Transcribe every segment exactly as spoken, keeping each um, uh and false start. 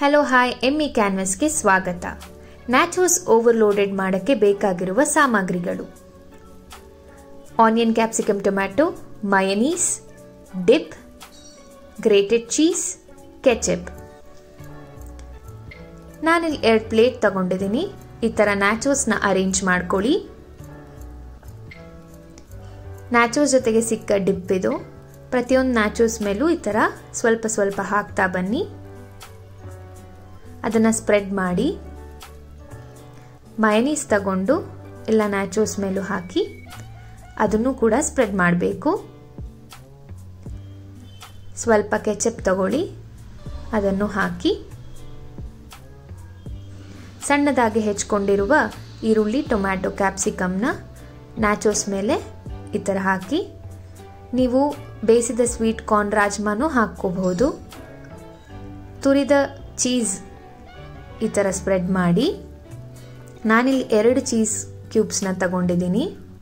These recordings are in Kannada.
ಹಲೋ ಹಾಯ್ ಎಮ್ಮಿ ಕ್ಯಾನ್ವಸ್ಗೆ ಸ್ವಾಗತ. ನ್ಯಾಚೋಸ್ ಓವರ್ಲೋಡೆಡ್ ಮಾಡೋಕ್ಕೆ ಬೇಕಾಗಿರುವ ಸಾಮಗ್ರಿಗಳು: onion, capsicum, tomato, mayonnaise, dip, grated cheese, ketchup. ನಾನಿಲ್ಲಿ ಎರಡು ಪ್ಲೇಟ್ ತಗೊಂಡಿದ್ದೀನಿ. ಈ ಥರ ನ್ಯಾಚೋಸ್ನ ಅರೇಂಜ್ ಮಾಡ್ಕೊಳ್ಳಿ. ನ್ಯಾಚೋಸ್ ಜೊತೆಗೆ ಸಿಕ್ಕ ಡಿಪ್ ಇದು. ಪ್ರತಿಯೊಂದು ನ್ಯಾಚೋಸ್ ಮೇಲೂ ಈ ಥರ ಸ್ವಲ್ಪ ಸ್ವಲ್ಪ ಹಾಕ್ತಾ ಬನ್ನಿ. ಅದನ್ನು ಸ್ಪ್ರೆಡ್ ಮಾಡಿ ಮಯನೀಸ್ ತಗೊಂಡು ಎಲ್ಲ ನ್ಯಾಚೋಸ್ ಮೇಲೂ ಹಾಕಿ ಅದನ್ನು ಕೂಡ ಸ್ಪ್ರೆಡ್ ಮಾಡಬೇಕು. ಸ್ವಲ್ಪ ಕೆಚಪ್ ತಗೊಳ್ಳಿ, ಅದನ್ನು ಹಾಕಿ ಸಣ್ಣದಾಗಿ ಹೆಚ್ಕೊಂಡಿರುವ ಈರುಳ್ಳಿ, ಟೊಮ್ಯಾಟೊ, ಕ್ಯಾಪ್ಸಿಕಮ್ನ ನ್ಯಾಚೋಸ್ ಮೇಲೆ ಈ ಥರ ಹಾಕಿ. ನೀವು ಬೇಯಿಸಿದ ಸ್ವೀಟ್ ಕಾರ್ನ್ ರಾಜ್ಮಾನೂ ಹಾಕ್ಕೋಬಹುದು. ತುರಿದ ಚೀಸ್ ಈ ಥರ ಸ್ಪ್ರೆಡ್ ಮಾಡಿ. ನಾನಿಲ್ಲಿ ಎರಡು ಚೀಸ್ ಕ್ಯೂಬ್ಸ್ನ ತಗೊಂಡಿದ್ದೀನಿ.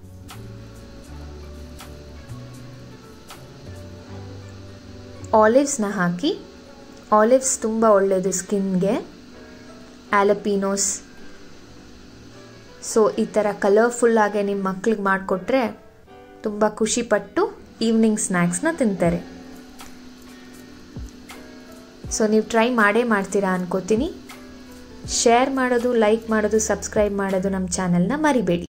ಆಲಿವ್ಸ್ನ ಹಾಕಿ. ಆಲಿವ್ಸ್ ತುಂಬ ಒಳ್ಳೆಯದು ಸ್ಕಿನ್ಗೆ. ಆಲಪಿನೋಸ್. ಸೊ ಈ ಥರ ಕಲರ್ಫುಲ್ಲಾಗೆ ನಿಮ್ಮ ಮಕ್ಳಿಗೆ ಮಾಡಿಕೊಟ್ರೆ ತುಂಬ ಖುಷಿಪಟ್ಟು ಈವ್ನಿಂಗ್ ಸ್ನ್ಯಾಕ್ಸ್ನ ತಿಂತಾರೆ. ಸೊ ನೀವು ಟ್ರೈ ಮಾಡೇ ಮಾಡ್ತೀರಾ ಅನ್ಕೋತೀನಿ. ಶೇರ್ ಮಾಡೋದು, ಲೈಕ್ ಮಾಡೋದು, ಸಬ್ಸ್ಕ್ರೈಬ್ ಮಾಡೋದು ನಮ್ಮ ಚಾನೆಲ್ನ ಮರಿಬೇಡಿ.